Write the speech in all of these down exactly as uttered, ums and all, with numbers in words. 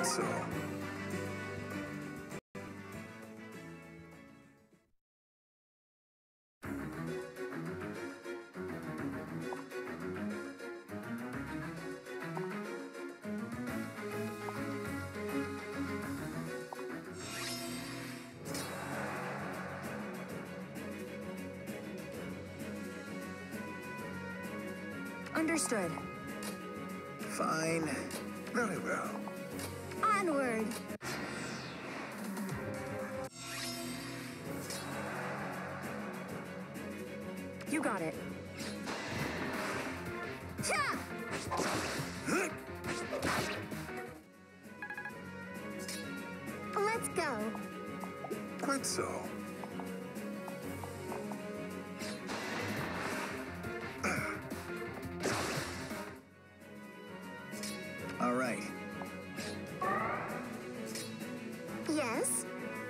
Quite so. Understood. Fine. Very well. Onward. You got it. Ha! Let's go. Quite so. All right. Yes?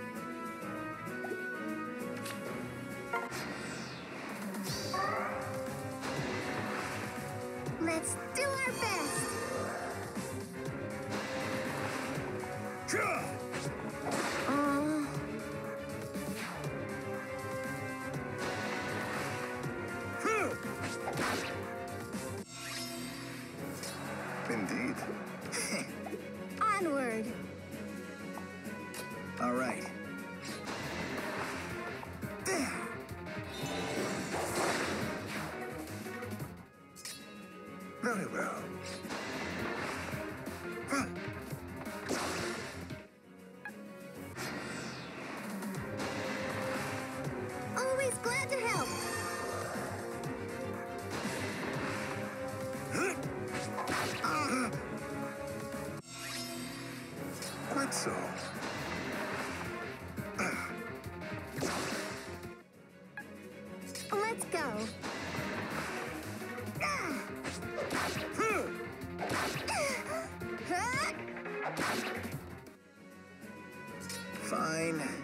Let's do our best. Uh... Indeed. Onward. All right. Very well. Huh. Always glad to help. Uh, quite so. Let's go. Fine.